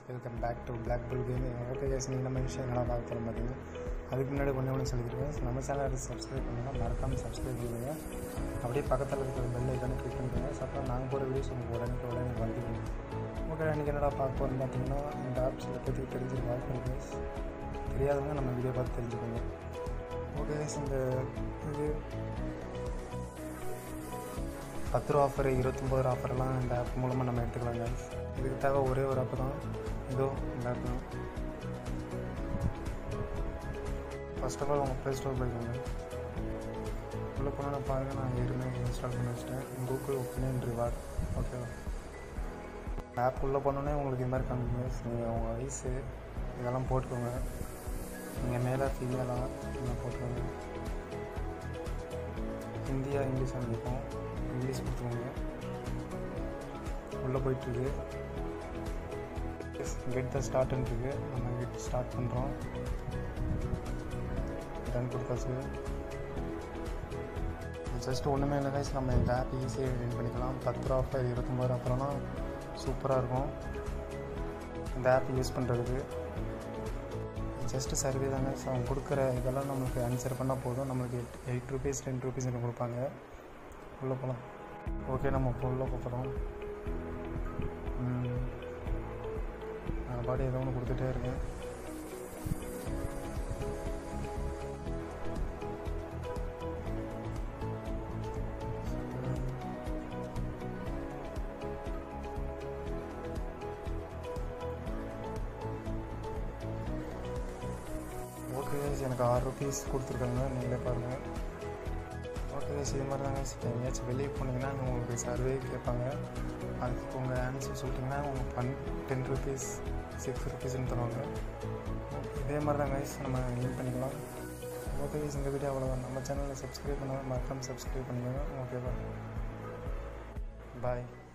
Welcome back to Black Bull Gaming. Okay guys, நீங்கள் நம்ம விஷயம் என்னெல்லாம் பார்க்க போகிறோம் பார்த்தீங்கன்னா, அதுக்கு முன்னாடி ஒன்று சொல்லிக்கிறேன். நம்ம சேனலை சப்ஸ்கிரைப் பண்ணுங்கள், மறக்காமல் சப்ஸ்கிரைப் பண்ணுங்கள். அப்படியே பக்கத்தில் இருக்கிற பெல் ஐக்கானே கிளிக் பண்ணுறேங்க. அப்புறம் நாங்கள் போகிற வீடியோஸ் உங்களுக்கு உடனே வந்துடும். ஓகே, இன்றைக்கி என்னடா பார்க்க போகிறோம் பார்த்தீங்கன்னா, இந்த ஆப்ஸில் பற்றி தெரிஞ்சுக்க வாய்ப்பு இருக்குது. தெரியாதவங்க நம்ம வீடியோ பார்த்து தெரிஞ்சுக்கோங்க. ஓகே கைஸ், இந்த இது 10 ரூபா ஆஃபர், 29 ரூபா ஆஃபர்லாம் இந்த ஆப் மூலமாக நம்ம எடுத்துக்கலாம் கைஸ். இதுக்கு தேவை ஒரே ஒரு ஆப் தான், இதோ இந்த ஆப் தான். ஃபர்ஸ்ட் ஆஃப் ஆல் உங்கள் ப்ளே ஸ்டோர் போய்க்கோங்க. உள்ளே போனால் பாருங்கள், நான் ஏற்கனவே இன்ஸ்டால் பண்ணி வச்சிட்டேன். Google opinion reward. ஓகேவா, ஆப் உள்ளே போனோடனே உங்களுக்கு இது மாதிரி காமிக்குங்க. நீங்கள் உங்கள் வயசு இதெல்லாம் போட்டுக்கோங்க. நீங்கள் மேலே ஃபீமேலாக இதெல்லாம் போட்டுக்கோங்க. ஹிந்தியா இங்கிலீஷ் அனுப்பிப்போம், இங்கிலீஷ் கொடுத்துக்கோங்க. உள்ளே போயிட்டுருக்கு, கெட் த ஸ்டார்ட்னு இருக்குது. நம்ம கெட் ஸ்டார்ட் பண்ணுறோம். டன் கொடுத்தாச்சு. ஜஸ்ட் ஒன்றுமே இல்லை கைஸ், நம்ம இந்த ஆப் ஈஸியாக வின் பண்ணிக்கலாம். 10 ரூபா ஆஃபர், 29 ரூபா ஆஃபர்லாம் சூப்பராக இருக்கும் இந்த ஆப் யூஸ் பண்ணுறதுக்கு. ஜஸ்ட்டு சர்வே தாங்க. ஸோ அவங்க கொடுக்குற இதெல்லாம் நம்மளுக்கு ஆன்சர் பண்ணால் போதும். நம்மளுக்கு 8 ருபீஸ் 10 ருபீஸ் கொடுப்பாங்க. உள்ளே போகலாம். ஓகே, நம்ம இப்போ உள்ளே போகிறோம். நான் பாடி ஏதோ ஒன்று கொடுத்துட்டே இருக்கேன். ஓகே, எனக்கு 6 ருபீஸ் கொடுத்துருக்காங்க, நீங்களே பாருங்கள். ஓகே, இது மாதிரி தாங்க. எங்கேயாச்சும் வெளியே போனீங்கன்னா உங்களுக்கு சர்வே கேட்பாங்க. அதுக்கு உங்கள் ஆன்சர் சொல்லிட்டிங்கன்னா உங்களுக்கு 10 ருபீஸ் 6 ருபீஸ்ன்னு தருவாங்க. இதே மாதிரி தான் கைஸ் நம்ம வின் பண்ணிக்கலாம். ஓகே கைஸ், இந்த வீடியோ அவ்வளோதான். நம்ம சேனலில் சப்ஸ்கிரைப் பண்ணாமல் மறக்காமல் சப்ஸ்கிரைப் பண்ணிக்கோங்க. ஓகேவா, பாய்.